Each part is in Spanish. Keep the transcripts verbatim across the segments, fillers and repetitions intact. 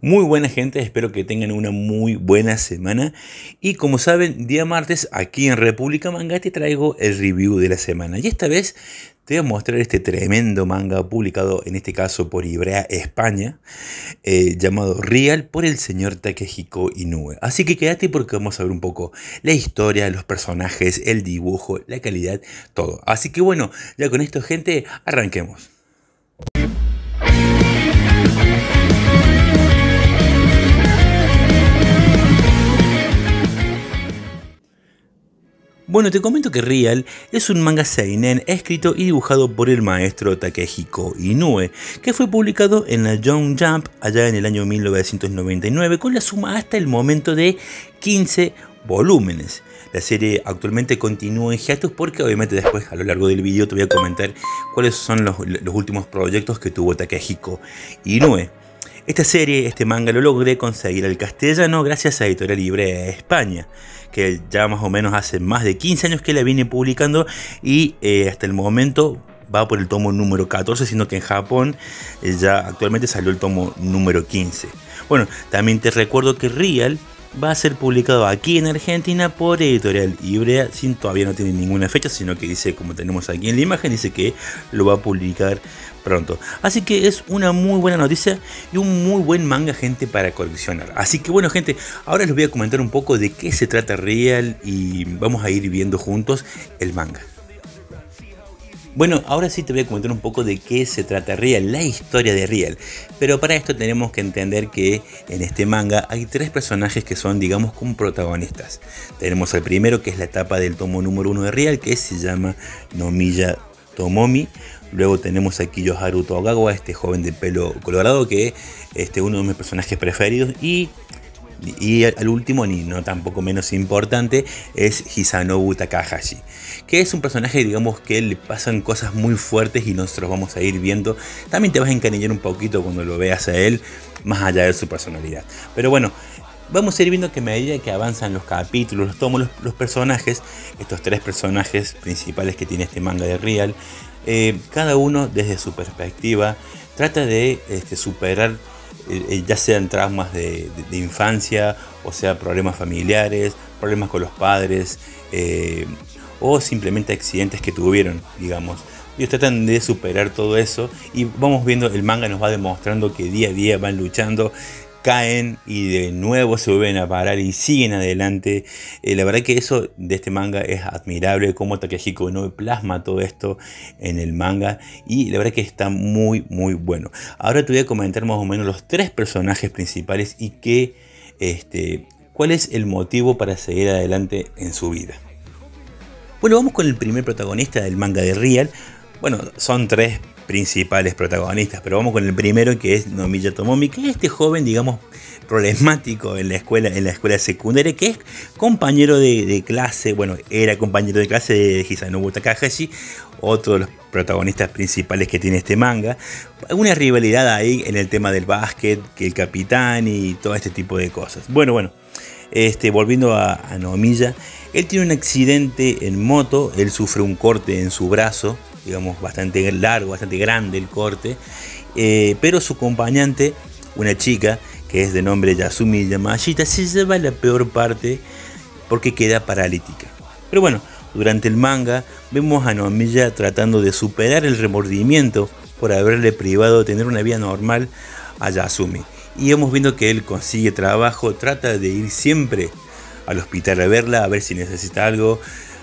Muy buena gente, espero que tengan una muy buena semana. Y como saben, día martes aquí en República Manga te traigo el review de la semana. Y esta vez te voy a mostrar este tremendo manga publicado en este caso por Ibrea España, eh, llamado Real por el señor Takehiko Inoue. Así que quédate porque vamos a ver un poco la historia, los personajes, el dibujo, la calidad, todo. Así que bueno, ya con esto gente, arranquemos. Bueno, te comento que Real es un manga seinen escrito y dibujado por el maestro Takehiko Inoue, que fue publicado en la Young Jump allá en el año mil novecientos noventa y nueve con la suma hasta el momento de quince volúmenes. La serie actualmente continúa en hiatus porque obviamente después a lo largo del video te voy a comentar cuáles son los, los últimos proyectos que tuvo Takehiko Inoue. Esta serie, este manga lo logré conseguir al castellano gracias a Editorial Ibrea España, que ya más o menos hace más de quince años que la viene publicando y eh, hasta el momento va por el tomo número catorce, sino que en Japón eh, ya actualmente salió el tomo número quince. Bueno, también te recuerdo que Real va a ser publicado aquí en Argentina por Editorial Ibrea, sin todavía no tiene ninguna fecha, sino que dice, como tenemos aquí en la imagen, dice que lo va a publicar pronto. Así que es una muy buena noticia y un muy buen manga, gente, para coleccionar. Así que bueno, gente, ahora les voy a comentar un poco de qué se trata Real y vamos a ir viendo juntos el manga. Bueno, ahora sí te voy a comentar un poco de qué se trata Real, la historia de Real. Pero para esto tenemos que entender que en este manga hay tres personajes que son, digamos, como protagonistas. Tenemos al primero, que es la etapa del tomo número uno de Real, que se llama Nomiya Tomomi. Luego tenemos aquí Yoharu Togawa, este joven de pelo colorado, que es este, uno de mis personajes preferidos. Y Y al último, ni no tampoco menos importante, es Hisanobu Takahashi, que es un personaje, digamos, que le pasan cosas muy fuertes y nosotros vamos a ir viendo. También te vas a encariñar un poquito cuando lo veas a él, más allá de su personalidad. Pero bueno, vamos a ir viendo que a medida que avanzan los capítulos, los tomos, los, los personajes, estos tres personajes principales que tiene este manga de Real, eh, cada uno desde su perspectiva trata de este, superar Eh, ya sean traumas de, de, de infancia, o sea problemas familiares, problemas con los padres, eh, o simplemente accidentes que tuvieron, digamos. Ellos tratan de superar todo eso y vamos viendo, el manga nos va demostrando que día a día van luchando, caen y de nuevo se vuelven a parar y siguen adelante. Eh, la verdad que eso de este manga es admirable, como Takehiko Inoue plasma todo esto en el manga y la verdad que está muy muy bueno. Ahora te voy a comentar más o menos los tres personajes principales y qué, este, cuál es el motivo para seguir adelante en su vida. Bueno, vamos con el primer protagonista del manga de Real. Bueno, son tres principales protagonistas, pero vamos con el primero, que es Nomiya Tomomi, que es este joven, digamos, problemático en la escuela, en la escuela secundaria, que es compañero de, de clase, bueno, era compañero de clase de Hisanobu Takahashi, otro de los protagonistas principales que tiene este manga. Una rivalidad ahí en el tema del básquet, que el capitán y todo este tipo de cosas. Bueno, bueno, este, volviendo a, a Nomiya, él tiene un accidente en moto, él sufre un corte en su brazo, digamos bastante largo, bastante grande el corte, eh, pero su acompañante, una chica que es de nombre Yasumi Yamashita, se lleva la peor parte porque queda paralítica. Pero bueno, durante el manga vemos a Nomiya tratando de superar el remordimiento por haberle privado de tener una vida normal a Yasumi, y vamos viendo que él consigue trabajo, trata de ir siempre al hospital a verla, a ver si necesita algo.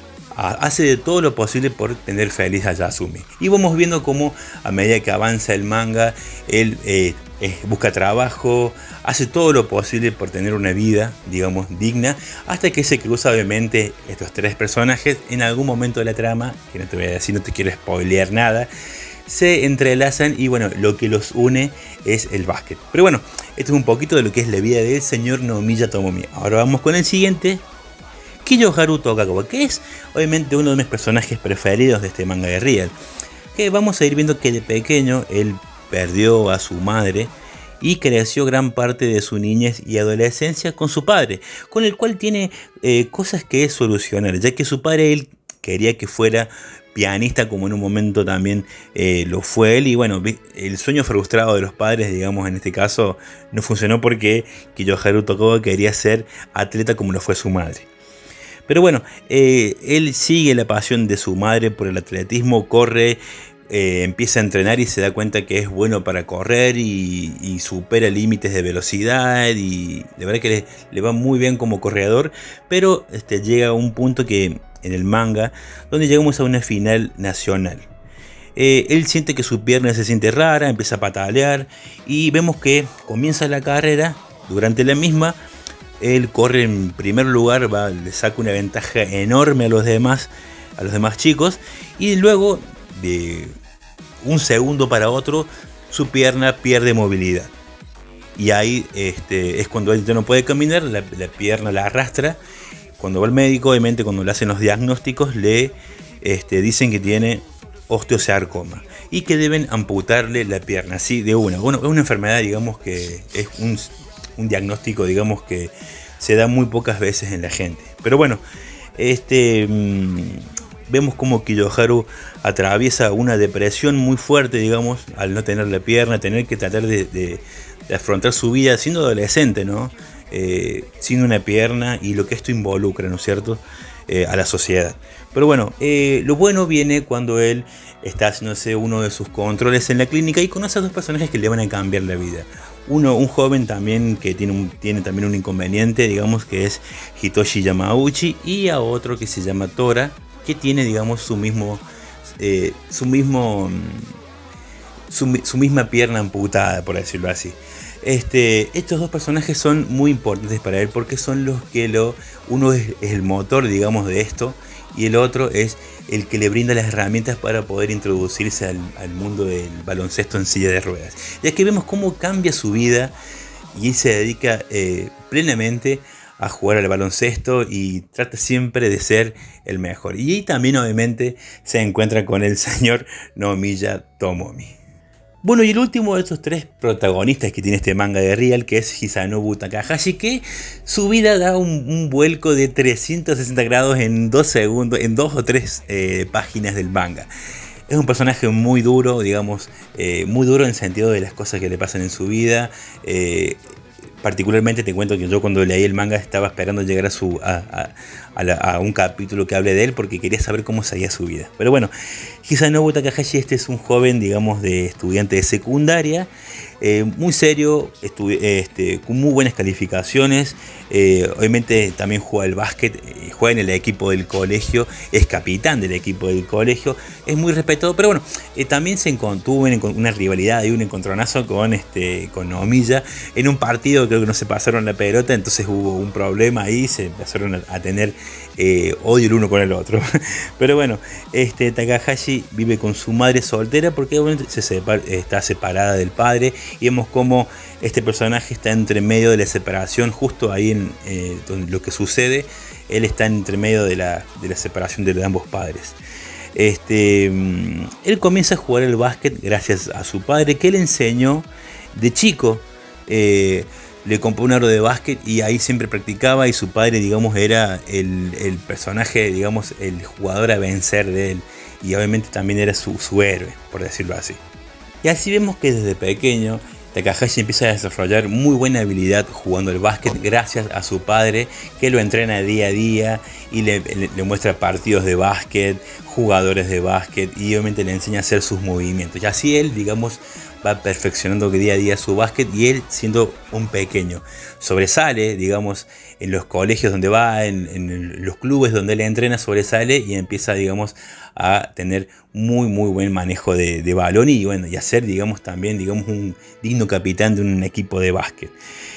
Hace de todo lo posible por tener feliz a Yasumi. Y vamos viendo cómo a medida que avanza el manga, él eh, eh, busca trabajo, hace todo lo posible por tener una vida, digamos, digna, hasta que se cruza obviamente estos tres personajes en algún momento de la trama, que no te voy a decir, no te quiero spoilear nada, se entrelazan y bueno, lo que los une es el básquet. Pero bueno, esto es un poquito de lo que es la vida del señor Nomiya Tomomi. Ahora vamos con el siguiente, Yoharu Togawa, que es obviamente uno de mis personajes preferidos de este manga de Real, que vamos a ir viendo que de pequeño él perdió a su madre y creció gran parte de su niñez y adolescencia con su padre, con el cual tiene eh, cosas que solucionar, ya que su padre él quería que fuera pianista como en un momento también eh, lo fue él. Y bueno, el sueño frustrado de los padres, digamos, en este caso no funcionó porque Kiyoharu Tokugawa quería ser atleta como lo fue su madre. Pero bueno, eh, él sigue la pasión de su madre por el atletismo, corre, eh, empieza a entrenar y se da cuenta que es bueno para correr y, y supera límites de velocidad y de verdad que le, le va muy bien como corredor, pero este, llega a un punto que en el manga donde llegamos a una final nacional. Eh, él siente que su pierna se siente rara, empieza a patalear y vemos que comienza la carrera. Durante la misma él corre en primer lugar, va, le saca una ventaja enorme a los demás, a los demás chicos, y luego de un segundo para otro su pierna pierde movilidad. Y ahí este, es cuando él ya no puede caminar, la, la pierna la arrastra. Cuando va al médico, obviamente cuando le hacen los diagnósticos, le este, dicen que tiene osteosarcoma y que deben amputarle la pierna, así de una. Bueno, es una enfermedad, digamos, que es un... un diagnóstico, digamos, que se da muy pocas veces en la gente. Pero bueno, este mmm, vemos como Kiyoharu atraviesa una depresión muy fuerte, digamos, al no tener la pierna, tener que tratar de, de, de afrontar su vida siendo adolescente, ¿no? Eh, sin una pierna y lo que esto involucra, ¿no es cierto?, eh, a la sociedad. Pero bueno, eh, lo bueno viene cuando él está haciéndose uno de sus controles en la clínica y conoce a dos personajes que le van a cambiar la vida. Uno, un joven también que tiene, un, tiene también un inconveniente, digamos, que es Hitoshi Yamauchi, y a otro que se llama Tora, que tiene, digamos, su mismo, eh, su mismo, su, su misma pierna amputada, por decirlo así. Este, estos dos personajes son muy importantes para él porque son los que lo, uno es, es el motor, digamos, de esto, y el otro es el que le brinda las herramientas para poder introducirse al, al mundo del baloncesto en silla de ruedas. Y aquí vemos cómo cambia su vida y se dedica eh, plenamente a jugar al baloncesto y trata siempre de ser el mejor. Y ahí también obviamente se encuentra con el señor Nomiya Tomomi. Bueno, y el último de estos tres protagonistas que tiene este manga de Real, que es Hisanobu Takahashi, que su vida da un, un vuelco de trescientos sesenta grados en dos segundos, en dos o tres eh, páginas del manga. Es un personaje muy duro, digamos, eh, muy duro en el sentido de las cosas que le pasan en su vida. Eh, particularmente te cuento que yo cuando leí el manga estaba esperando llegar a, su, a, a, a, la, a un capítulo que hable de él porque quería saber cómo seguía su vida. Pero bueno, Hisanobu Takahashi, este es un joven, digamos, de estudiante de secundaria, eh, muy serio, este, con muy buenas calificaciones, eh, obviamente también juega al básquet, eh, juega en el equipo del colegio, es capitán del equipo del colegio, es muy respetado, pero bueno, eh, también se encontuvo en una rivalidad y un encontronazo con, este, con Nomiya en un partido. Creo que no se pasaron la pelota, entonces hubo un problema ahí, se empezaron a, a tener eh, odio el uno con el otro. Pero bueno, este Takahashi vive con su madre soltera porque obviamente se separa, está separada del padre, y vemos cómo este personaje está entre medio de la separación, justo ahí en eh, donde lo que sucede, él está entre medio de la, de la separación de ambos padres. Este, él comienza a jugar el básquet gracias a su padre, que le enseñó de chico. Eh, le compró un aro de básquet y ahí siempre practicaba, y su padre, digamos, era el, el personaje, digamos, el jugador a vencer de él, y obviamente también era su, su héroe, por decirlo así. Y así vemos que desde pequeño Takahashi empieza a desarrollar muy buena habilidad jugando al básquet gracias a su padre, que lo entrena día a día y le, le, le muestra partidos de básquet, jugadores de básquet, y obviamente le enseña a hacer sus movimientos. Y así él, digamos, va perfeccionando día a día su básquet, y él, siendo un pequeño, sobresale, digamos, en los colegios donde va, en, en los clubes donde él entrena, sobresale y empieza, digamos, a tener muy muy buen manejo de, de balón, y bueno, y a ser, digamos, también, digamos, un digno capitán de un equipo de básquet.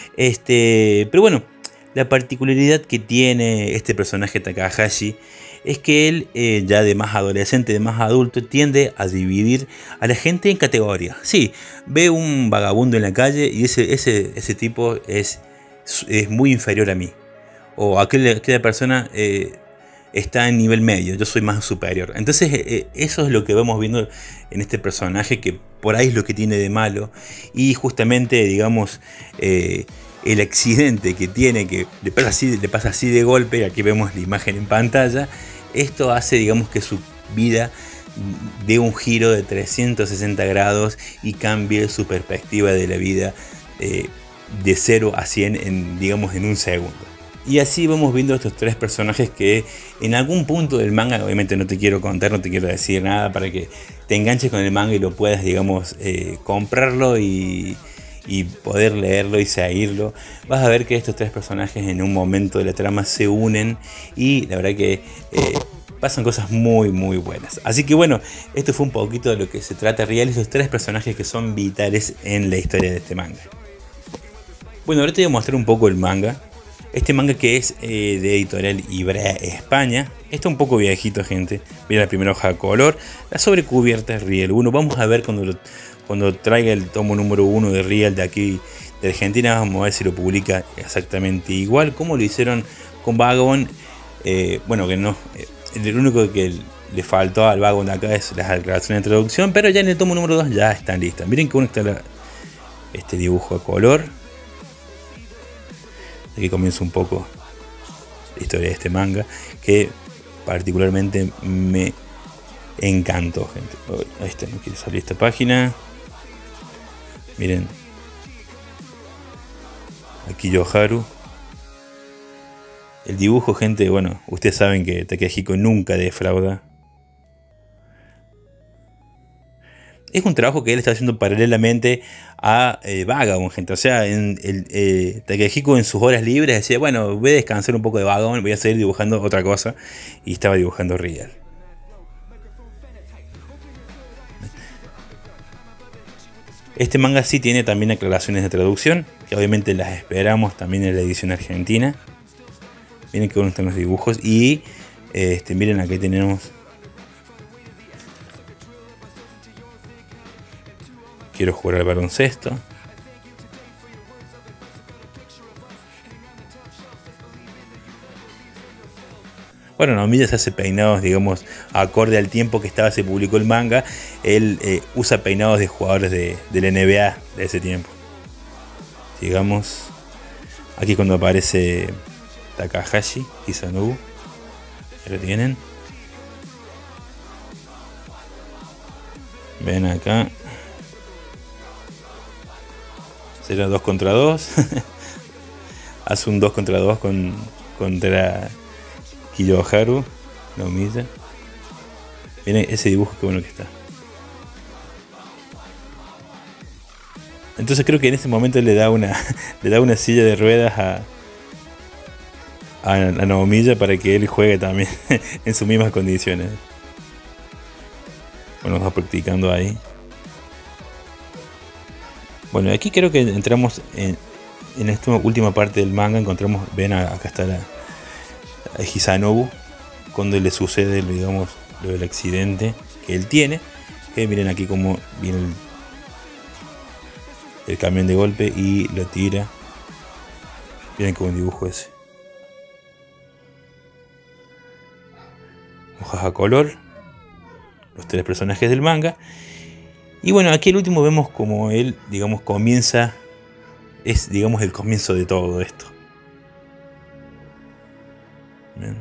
Este, pero bueno, la particularidad que tiene este personaje Takahashi es que él, eh, ya de más adolescente, de más adulto, tiende a dividir a la gente en categorías. Sí, ve un vagabundo en la calle y ese, ese, ese tipo es, es muy inferior a mí. O aquella, aquella persona eh, está en nivel medio, yo soy más superior. Entonces eh, eso es lo que vamos viendo en este personaje, que por ahí es lo que tiene de malo. Y justamente, digamos, eh, el accidente que tiene, que le pasa así, le pasa así de golpe, aquí vemos la imagen en pantalla, esto hace, digamos, que su vida dé un giro de trescientos sesenta grados y cambie su perspectiva de la vida eh, de cero a cien en, digamos, en un segundo. Y así vamos viendo estos tres personajes que en algún punto del manga, obviamente no te quiero contar, no te quiero decir nada para que te enganches con el manga y lo puedas, digamos, eh, comprarlo y, y poder leerlo y seguirlo. Vas a ver que estos tres personajes en un momento de la trama se unen y la verdad que eh, pasan cosas muy muy buenas. Así que bueno, esto fue un poquito de lo que se trata Real, esos tres personajes que son vitales en la historia de este manga. Bueno, ahora te voy a mostrar un poco el manga. Este manga que es eh, de editorial Ibrea España. Está un poco viejito, gente. Mira la primera hoja de color. La sobrecubierta es Real uno. Vamos a ver cuando, lo, cuando traiga el tomo número uno de Real de aquí de Argentina. Vamos a ver si lo publica exactamente igual como lo hicieron con Vagabond. Eh, bueno, que no. Eh, el único que le faltó al Vagabond de acá es las aclaraciones de traducción. Pero ya en el tomo número dos ya están listas. Miren que uno está la, este dibujo a color. Aquí comienza un poco la historia de este manga que particularmente me encantó, gente. Oh, ahí está, no quiere salir esta página. Miren, aquí Yoharu. El dibujo, gente, bueno, ustedes saben que Takehiko nunca defrauda. Es un trabajo que él está haciendo paralelamente a eh, Vagabond, gente. O sea, en el, eh, Takehiko en sus horas libres decía, bueno, voy a descansar un poco de Vagabond, voy a seguir dibujando otra cosa. Y estaba dibujando Real. Este manga sí tiene también aclaraciones de traducción, que obviamente las esperamos también en la edición argentina. Miren que buenos están los dibujos. Y este, miren, aquí tenemos... Quiero jugar al baloncesto. Bueno, Naomiya se hace peinados, digamos, acorde al tiempo que estaba, se publicó el manga. Él eh, usa peinados de jugadores de, de la N B A de ese tiempo. Digamos, aquí cuando aparece Takahashi Kisanobu. ¿Lo tienen? Ven acá. Será dos contra dos. Hace un dos contra dos con, contra Kiyoharu. No humilla. Miren ese dibujo, qué bueno que está. Entonces creo que en este momento le da una, le da una silla de ruedas a, a, a Naomiya para que él juegue también en sus mismas condiciones. Bueno, vamos practicando ahí. Bueno, aquí creo que entramos en, en esta última parte del manga. Encontramos, ven acá está la, la Hisanobu, cuando le sucede, digamos, lo del accidente que él tiene. Que miren aquí como viene el, el camión de golpe y lo tira. Miren qué buen dibujo ese. Hojas a color. Los tres personajes del manga. Y bueno, aquí el último vemos como él, digamos, comienza, es, digamos, el comienzo de todo esto. Bien.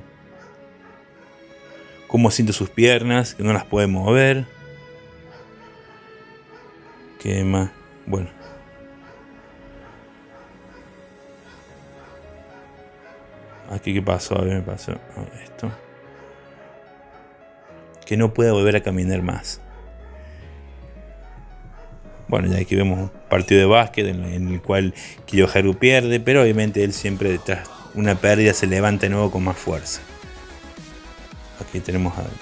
Cómo siente sus piernas, que no las puede mover. ¿Qué más? Bueno. Aquí qué pasó, a ver, me pasó esto. Que no puede volver a caminar más. Bueno, ya aquí vemos un partido de básquet en, en el cual Kiyoharu pierde, pero obviamente él siempre tras una pérdida se levanta de nuevo con más fuerza. Aquí tenemos a...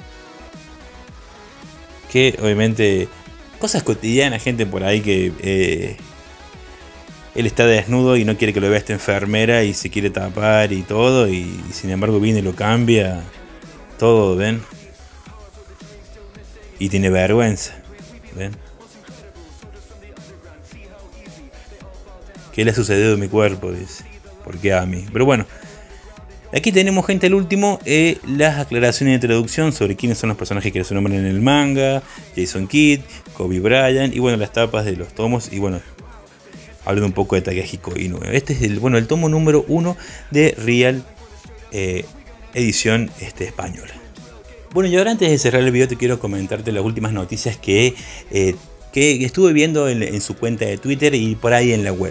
que obviamente cosas cotidianas, gente por ahí que eh, él está desnudo y no quiere que lo vea esta enfermera y se quiere tapar y todo, y, y sin embargo viene y lo cambia todo, ¿ven? Y tiene vergüenza, ¿ven? ¿Qué le ha sucedido a mi cuerpo? Dice. ¿Por qué a mí? Pero bueno, aquí tenemos, gente, al último, eh, las aclaraciones de traducción sobre quiénes son los personajes que se nombran en el manga. Jason Kidd, Kobe Bryant y bueno, las tapas de los tomos. Y bueno, hablando un poco de Takehiko Inoue. Este es el, bueno, el tomo número uno de Real, eh, edición este, española. Bueno, y ahora antes de cerrar el video te quiero comentarte las últimas noticias que, eh, que estuve viendo en, en su cuenta de Twitter y por ahí en la web.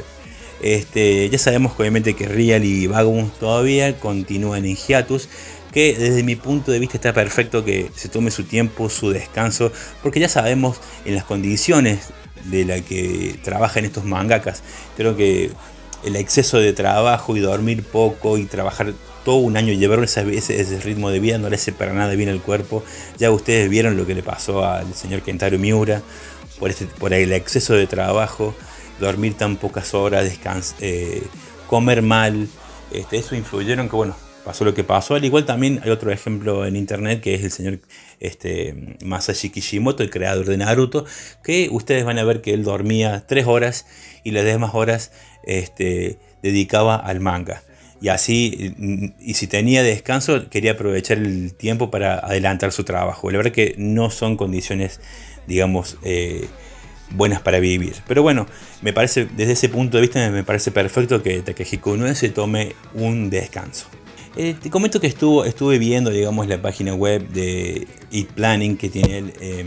Este, ya sabemos que obviamente que Real y Vagabond todavía continúan en hiatus, que desde mi punto de vista está perfecto que se tome su tiempo, su descanso, porque ya sabemos en las condiciones de la que trabajan estos mangakas. Creo que el exceso de trabajo y dormir poco y trabajar todo un año y llevar ese, ese, ese ritmo de vida no le hace para nada bien al cuerpo. Ya ustedes vieron lo que le pasó al señor Kentaro Miura por, este, por el exceso de trabajo, dormir tan pocas horas, descans eh, comer mal. Este, eso influyeron que bueno, pasó lo que pasó. Al igual también hay otro ejemplo en internet que es el señor este, Masashi Kishimoto, el creador de Naruto, que ustedes van a ver que él dormía tres horas y las demás horas este, dedicaba al manga. Y así, y si tenía descanso, quería aprovechar el tiempo para adelantar su trabajo. La verdad que no son condiciones, digamos, eh, buenas para vivir. Pero bueno, me parece, desde ese punto de vista, me parece perfecto que Takehiko Inoue se tome un descanso. Eh, te comento que estuvo, estuve viendo, digamos, la página web de Eat Planning que tiene él eh,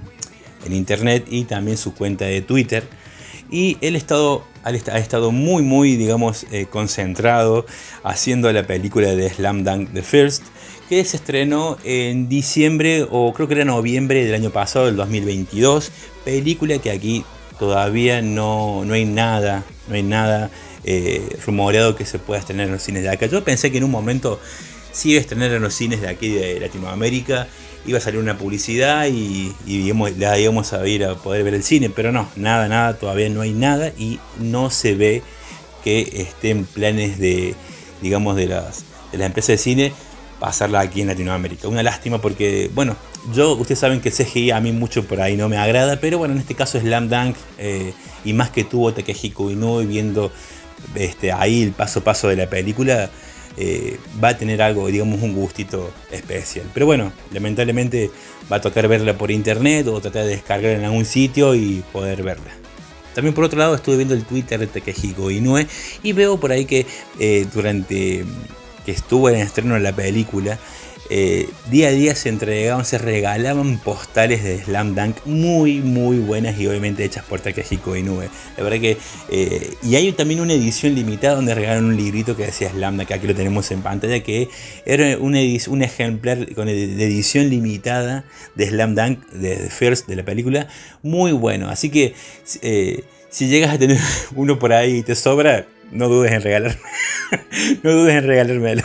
en internet y también su cuenta de Twitter. Y él ha estado, ha estado muy, muy, digamos, eh, concentrado haciendo la película de Slam Dunk The First, que se estrenó en diciembre o creo que era noviembre del año pasado, del dos mil veintidós. Película que aquí todavía no, no hay nada, no hay nada eh, rumoreado que se pueda estrenar en los cines de acá. Yo pensé que en un momento sí iba a estrenar en los cines de aquí de Latinoamérica, iba a salir una publicidad y, y íbamos, la íbamos a ir a poder ver el cine, pero no, nada, nada, todavía no hay nada y no se ve que estén planes de, digamos, de las, de las empresas de cine pasarla aquí en Latinoamérica. Una lástima porque, bueno, yo, ustedes saben que el C G I a mí mucho por ahí no me agrada, pero bueno, en este caso Slam Dunk eh, y más que tuvo Takehiko Inoue viendo este, ahí el paso a paso de la película, Eh, va a tener algo, digamos, un gustito especial. Pero bueno, lamentablemente va a tocar verla por internet o tratar de descargarla en algún sitio y poder verla. También por otro lado estuve viendo el Twitter de Takehiko Inoue y veo por ahí que eh, durante que estuvo en el estreno de la película, eh, día a día se entregaban, se regalaban postales de Slam Dunk muy muy buenas y obviamente hechas por Takehiko Inoue. La verdad que eh, y hay también una edición limitada donde regalaron un librito que decía Slam Dunk, aquí lo tenemos en pantalla, que era una edición, un ejemplar con de edición limitada de Slam Dunk de The First de la película, muy bueno. Así que eh, si llegas a tener uno por ahí y te sobra, no dudes en regalarme. No dudes en regalármelo.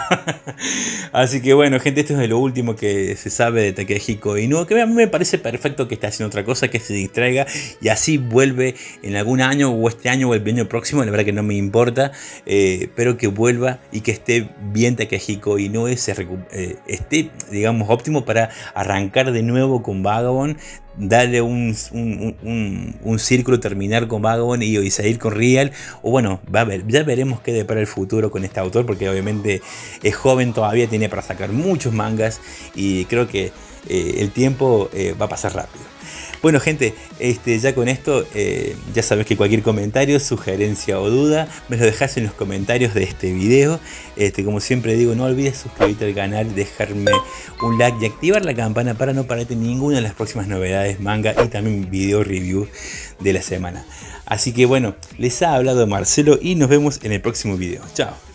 Así que bueno, gente, esto es de lo último que se sabe de Takehiko Inoue, que a mí me parece perfecto que esté haciendo otra cosa, que se distraiga y así vuelve en algún año o este año o el año próximo, la verdad que no me importa, eh, pero que vuelva y que esté bien Takehiko Inoue, se eh, esté, digamos, óptimo para arrancar de nuevo con Vagabond, darle un, un, un, un círculo, terminar con Vagabond y, y seguir con Real, o bueno, va a ver, ya veremos qué depara el futuro con este autor, porque obviamente es joven todavía, tiene para sacar muchos mangas y creo que eh, el tiempo eh, va a pasar rápido. Bueno, gente, este, ya con esto, eh, ya sabes que cualquier comentario, sugerencia o duda, me lo dejas en los comentarios de este video. Este, como siempre digo, no olvides suscribirte al canal, dejarme un like y activar la campana para no perderte ninguna de las próximas novedades, manga y también video review de la semana. Así que bueno, les ha hablado Marcelo y nos vemos en el próximo video. Chao.